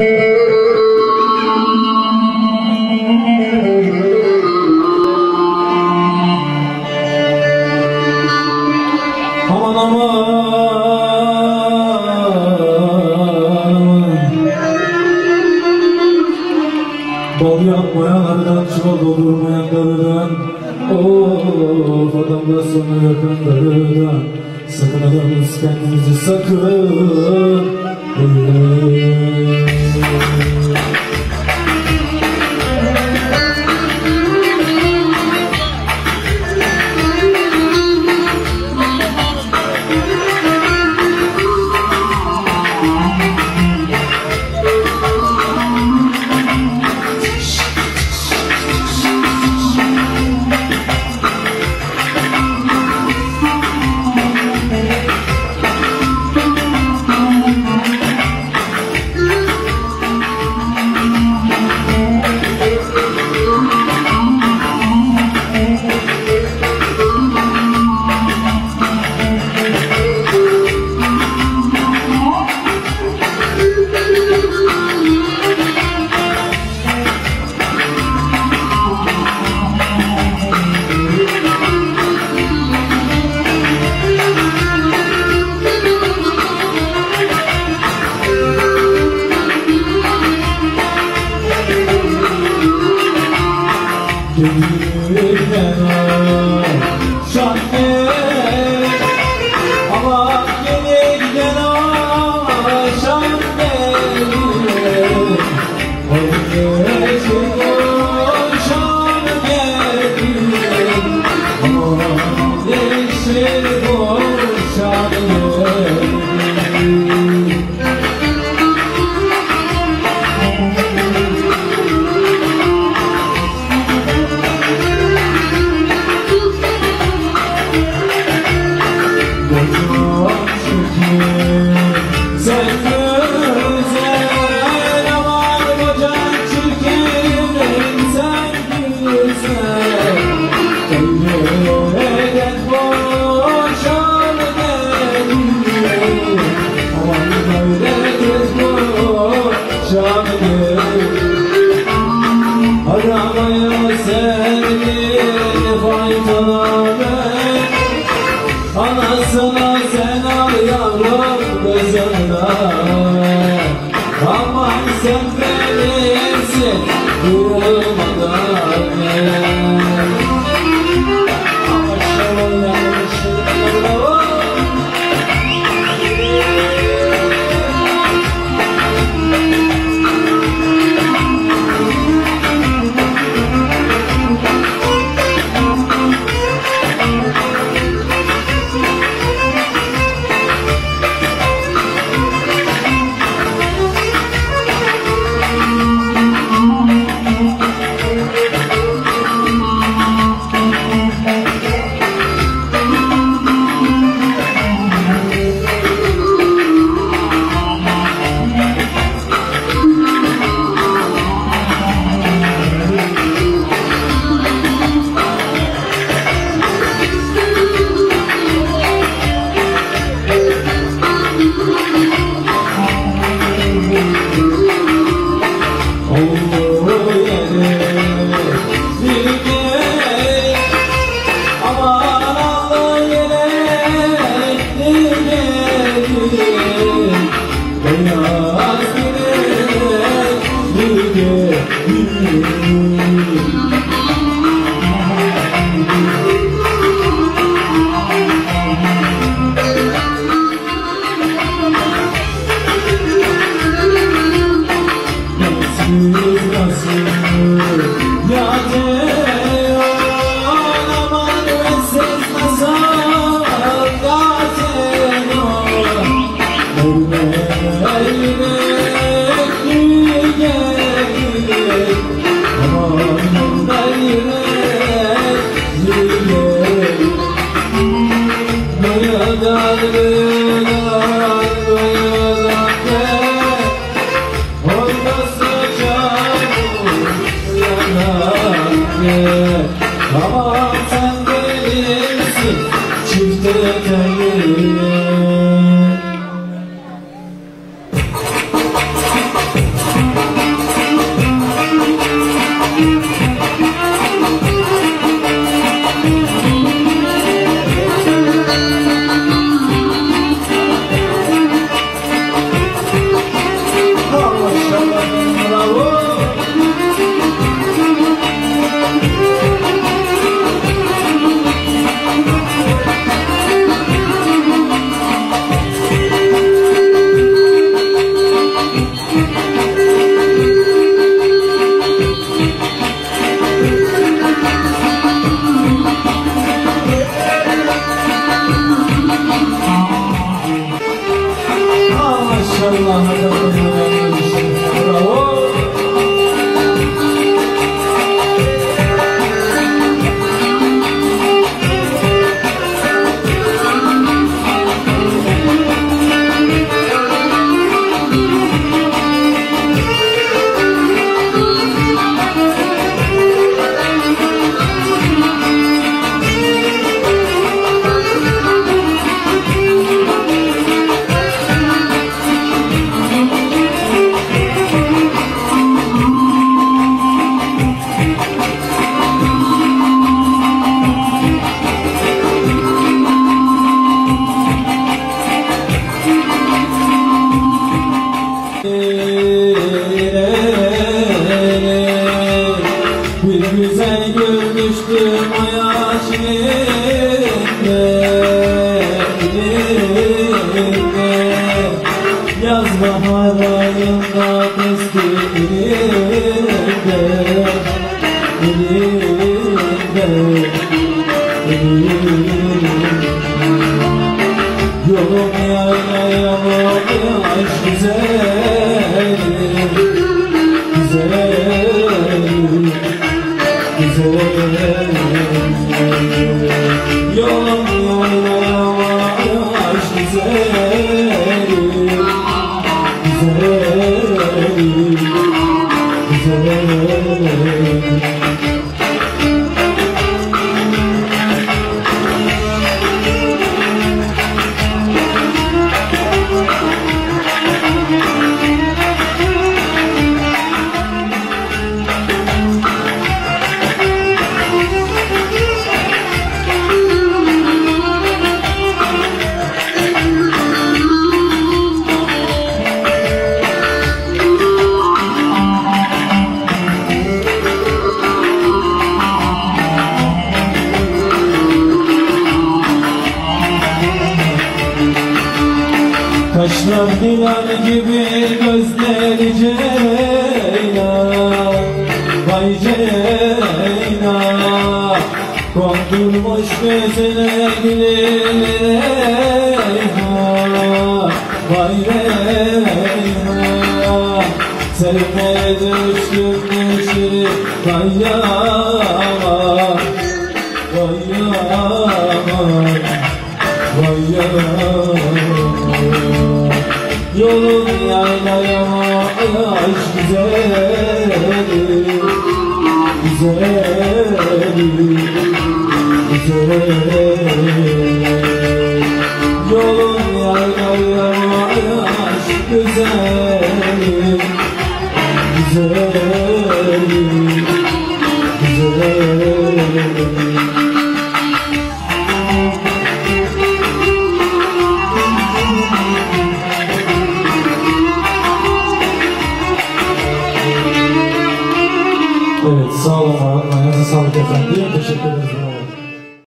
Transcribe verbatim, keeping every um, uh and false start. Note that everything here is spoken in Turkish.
Bal yapmayanlardan, çuval doldurmayanlardan, of adamda sonu yakınlardan. Sakın adamız kendinizi sakın. Gönlümden o şahane ama yeniden o şahane o geçin o şahane o geçin o şahane. Sen güzel ama kocan çirkin, sen güzel Evliden boşan geliyor, aman böyle kez boşan geliyor. Aramaya sevdiğini faydalı, anasına sen al yavrum kızından. Aman sen benimsin durmadan gel. Bir güzel görmüştüm ayaş yerinde. Yaz bahar ayında kesti elinde, elinde, elinde. Yolum yaylaya yaş güzel, güzel, güzel. Yolum yaylaya yaş güzel, güzel, güzel. Kaşlar hilal gibi, gözleri ceylan, vay ceylan. Kondurmuş gözüne reyhan, vay reyhan. Sevmeye düştüm düştüm, vay yaman, vay yaman, vay yaman. Yolun yaylaya yaş güzel, güzel, güzel. Yolun yaylaya yaş güzel, güzel, güzel. Evet, sağ olun. Ayağınıza sağlık efendim. Teşekkür ederiz.